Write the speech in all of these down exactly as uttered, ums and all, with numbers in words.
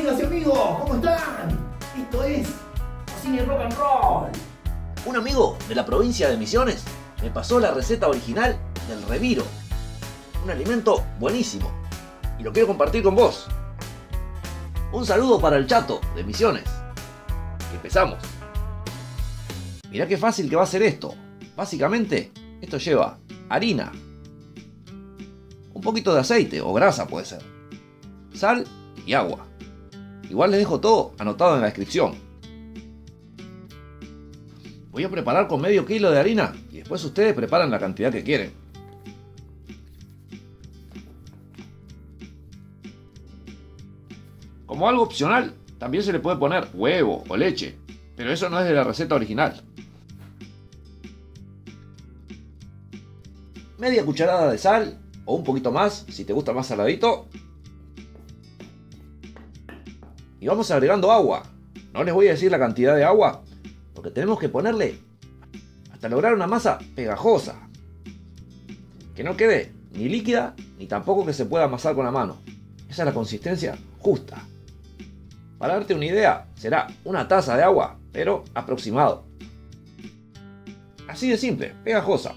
amigas y amigos, ¿cómo están? Esto es Cocina y Rock and Roll. Un amigo de la provincia de Misiones me pasó la receta original del reviro. Un alimento buenísimo y lo quiero compartir con vos. Un saludo para el Chato de Misiones. Empezamos. Mirá qué fácil que va a ser esto. Básicamente, esto lleva harina, un poquito de aceite o grasa puede ser, sal y agua. Igual les dejo todo anotado en la descripción. Voy a preparar con medio kilo de harina y después ustedes preparan la cantidad que quieren. Como algo opcional, también se le puede poner huevo o leche, pero eso no es de la receta original. Media cucharada de sal, o un poquito más, si te gusta más saladito. Y vamos agregando agua. No les voy a decir la cantidad de agua, porque tenemos que ponerle hasta lograr una masa pegajosa. Que no quede ni líquida, ni tampoco que se pueda amasar con la mano. Esa es la consistencia justa. Para darte una idea, será una taza de agua, pero aproximado. Así de simple, pegajosa.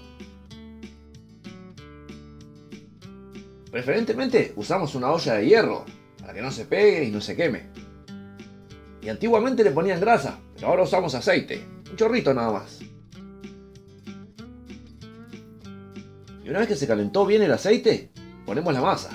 Preferentemente usamos una olla de hierro, para que no se pegue y no se queme. Y antiguamente le ponían grasa, pero ahora usamos aceite, un chorrito nada más. Y una vez que se calentó bien el aceite, ponemos la masa.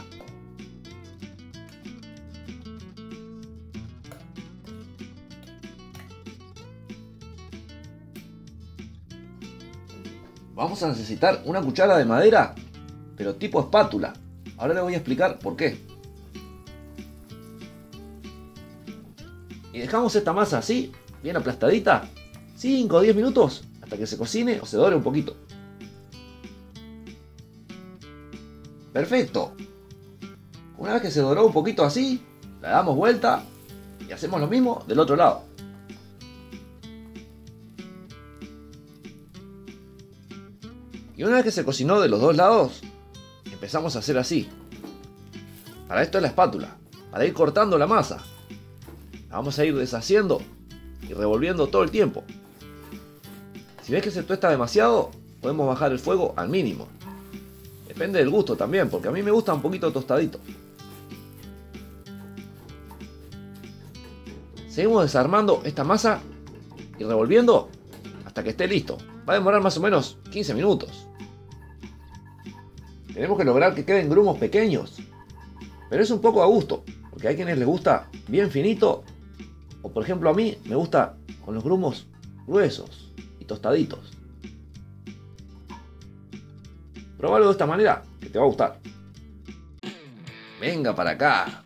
Vamos a necesitar una cuchara de madera, pero tipo espátula. Ahora les voy a explicar por qué. Y dejamos esta masa así, bien aplastadita, cinco o diez minutos hasta que se cocine o se dore un poquito. Perfecto. Una vez que se doró un poquito así, la damos vuelta y hacemos lo mismo del otro lado. Y una vez que se cocinó de los dos lados, empezamos a hacer así. Para esto es la espátula, para ir cortando la masa. La vamos a ir deshaciendo y revolviendo todo el tiempo. Si ves que se tuesta demasiado, podemos bajar el fuego al mínimo. Depende del gusto también, porque a mí me gusta un poquito tostadito. Seguimos desarmando esta masa y revolviendo hasta que esté listo. Va a demorar más o menos quince minutos. Tenemos que lograr que queden grumos pequeños, pero es un poco a gusto, porque hay quienes les gusta bien finito, o por ejemplo a mí me gusta con los grumos gruesos y tostaditos. Probalo de esta manera, que te va a gustar. Venga para acá.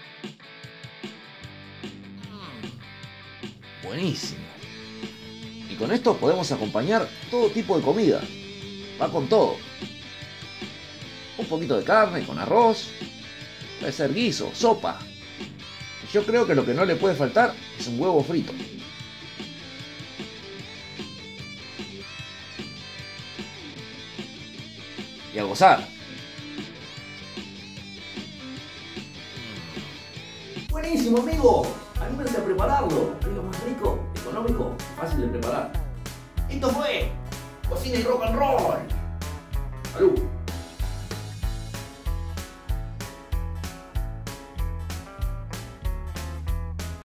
Buenísimo. Y con esto podemos acompañar todo tipo de comida. Va con todo. Un poquito de carne con arroz. Puede ser guiso, sopa. Y yo creo que lo que no le puede faltar es un huevo frito. Y a gozar. Buenísimo, amigo. Anímense a prepararlo. Es lo más rico, económico, fácil de preparar. Esto fue Cocina y Rock and Roll. Salud.